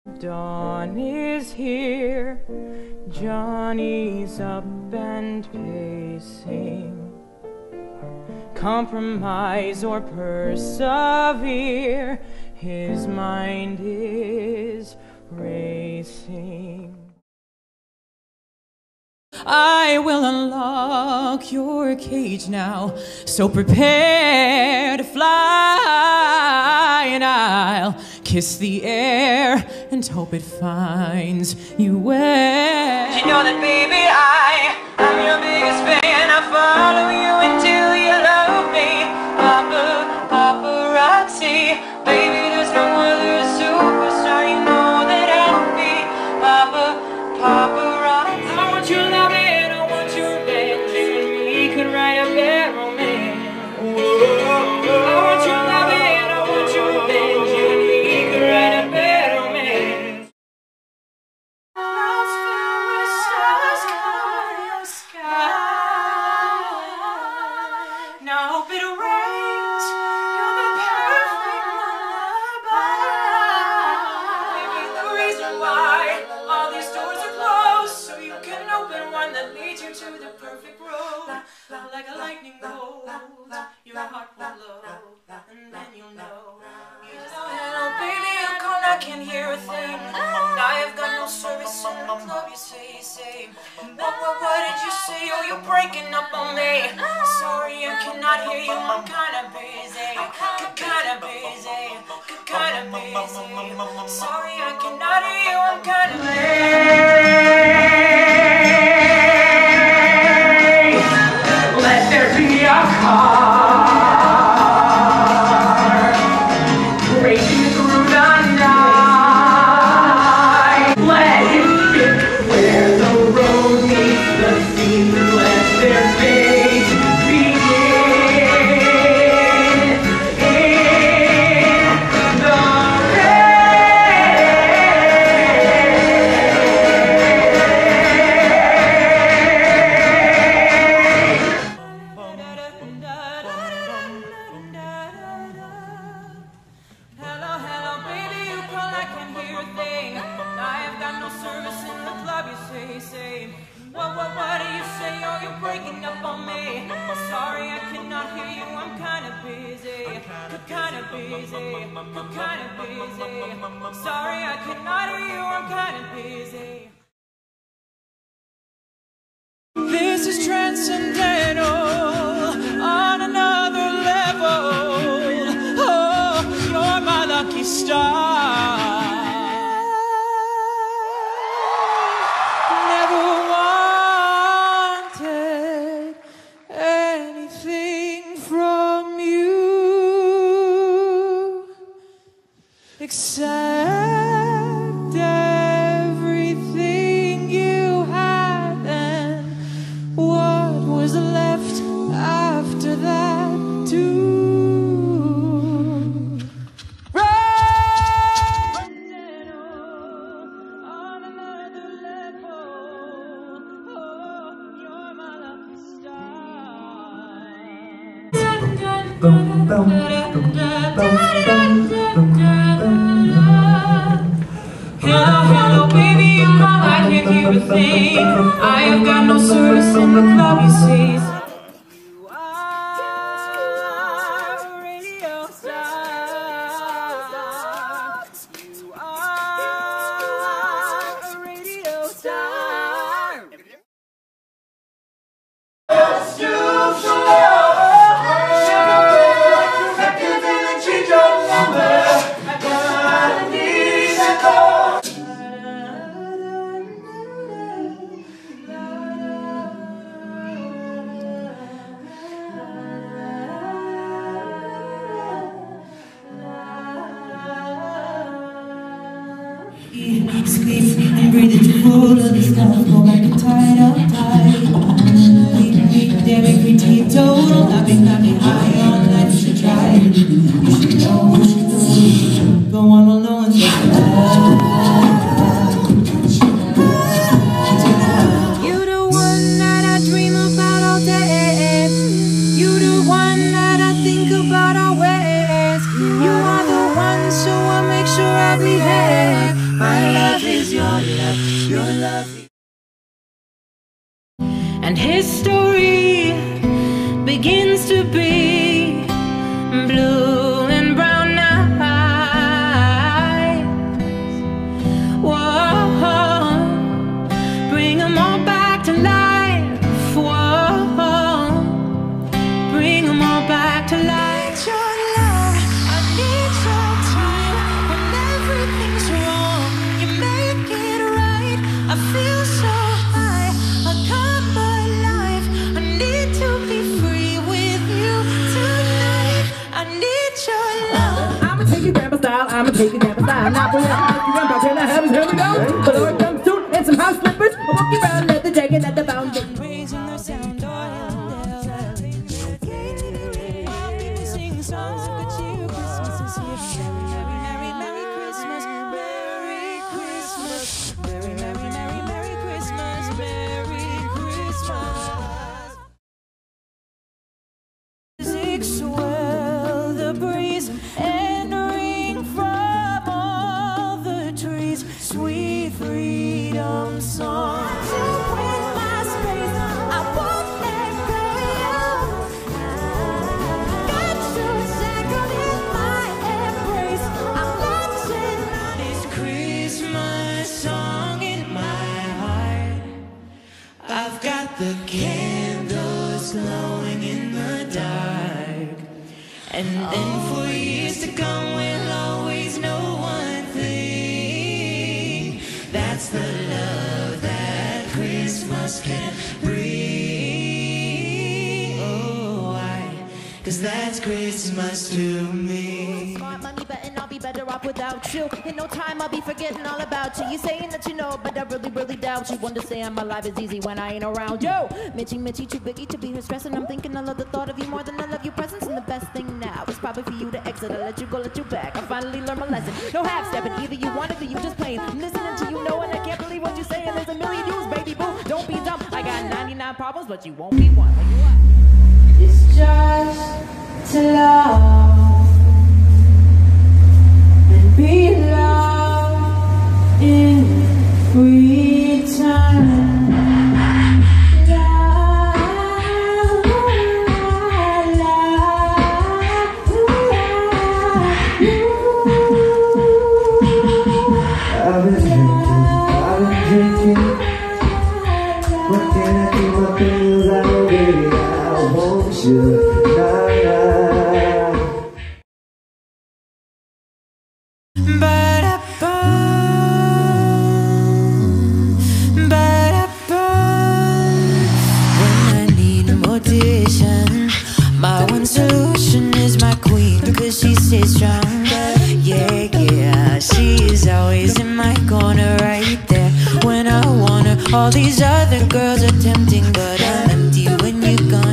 Dawn is here, Johnny's up and pacing. Compromise or persevere, his mind is racing. I will unlock your cage now, so prepare to fly, and I'll kiss the air and hope it finds you well. You know that, baby, I'm your biggest fan. I follow you until you love me. Paparazzi, baby, there's no other superstar. You know that I'll be paparazzi. I want your love and I want your revenge. You and me could write a bad romance. I want your love and I want your revenge. You and me could write a bad romance. Clouds fill the sky. Now I hope it rains. You're the perfect lullaby. Maybe the reason why all these doors are closed, so you can open one that leads you to the perfect road. Like a lightning bolt, your heart will blow, and then you'll know. Hello, baby, you called, I can't hear a thing. I have got no service in the club, you say. What did you say? Oh, you're breaking up on me. Sorry, I cannot hear you, I'm kinda busy. Kinda busy. Sorry, I cannot hear you, I'm kinda busy. Let there be a car racing through the night. Let it fit where the road meets the sea. Let their fate begin in the Hello, baby, you call, I can't hear a thing. I have got no service in the club, you say. What do you say? Oh, you're breaking up on me. Sorry, I cannot hear you, I'm kinda busy. Sorry, I cannot hear you, I'm kinda busy. This is transcendental on another level. Oh, you're my lucky star. Never wanted anything from you except everything you had, and what was left after that too. On another level, oh, you're my lucky Hello, baby, you call, I can't hear a thing. I have got no service in the club, you see. You are a radio star. You are a radio star. Squeeze and breathe it full of this love, go like a tide up tide. Damn every teetotal, I've been high on life, you should try it. You should know, go on alone and just You the one that I dream about all day. You the one that I think about always. You are the one, so I make sure I behave. love is your love, your love. And his story begins to be blue and brown eyes. Whoa, bring them all back to life. Whoa, bring them all back to life. Your love, I need your time. When everything's wrong, you make it right. I feel so high, I come alive. I need to be free with you tonight. I need your love. I'ma take you grandpa style, I'ma take you grandpa style. Not for that, you grandpa, can I have it? Here we go. But Lord jumpsuit and some house slippers. A monkey brown leather jacket at the fountain. Raising the sound oil. Songs of good cheer, Christmas is here. Merry, merry, merry Christmas, Merry Christmas, Merry, merry, merry, merry Christmas, Merry Christmas. Music swell the breeze and ring from all the trees. Sweet freedom songs. I've got the candles glowing in the dark, and then for years to come we'll always know one thing. That's the love that Christmas can bring. Oh, why? 'Cause that's Christmas to me. Smart money betting I'll be better off without you. In no time I'll be forgetting all about you. You saying that you know, but I really, really doubt you. Understand my life is easy when I ain't around you. Mitchy, too biggie to be her stressing. I'm thinking I love the thought of you more than I love your presence. And the best thing now is probably for you to exit. I let you go, let you back. I finally learned my lesson. No half stepping, either you want it or you just plain. I'm listening to you know, and I can't believe what you're saying. There's a million views, baby boo. Don't be dumb. I got 99 problems, but you won't be one. Like what? It's just to love and be loved in return. I've been drinking. What can I do? My things I know, baby, I want you. When I need motivation, my one solution is my queen, 'cause she stays strong. Yeah, she is always in my corner right there when I want her. All these other girls are tempting, but I'm empty when you're gone.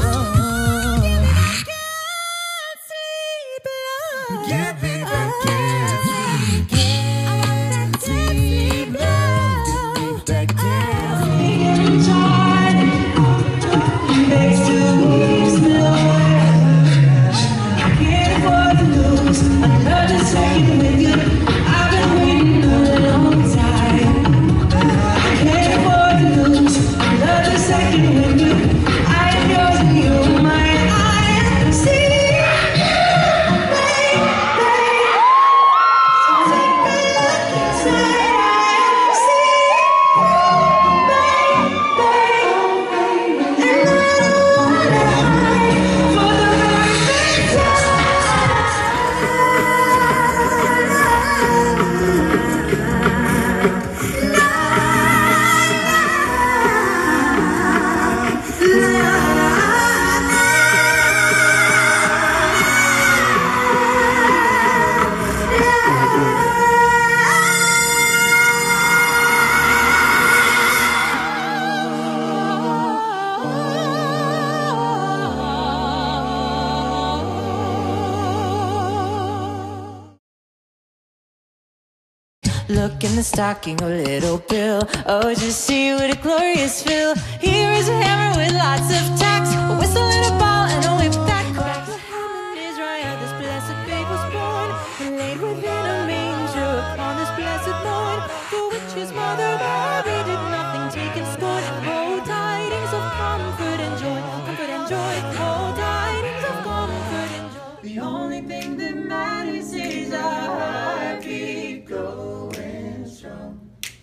Look in the stocking, a little bill. Oh, just see what a glorious fill. Here is a hammer with lots of tacks, a whistle and a ball and a whip that cracks. Bethlehem in Israel, this blessed babe was born, and laid within a manger upon this blessed Lord, for which his mother Mary did nothing take in scorn. Oh, tidings of comfort and joy, comfort and joy. Oh, tidings of comfort and joy. The only thing that matters is our heartbeat going strong.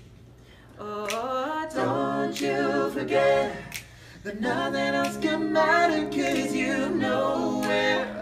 Oh, don't you forget that nothing else can matter, 'cause you know where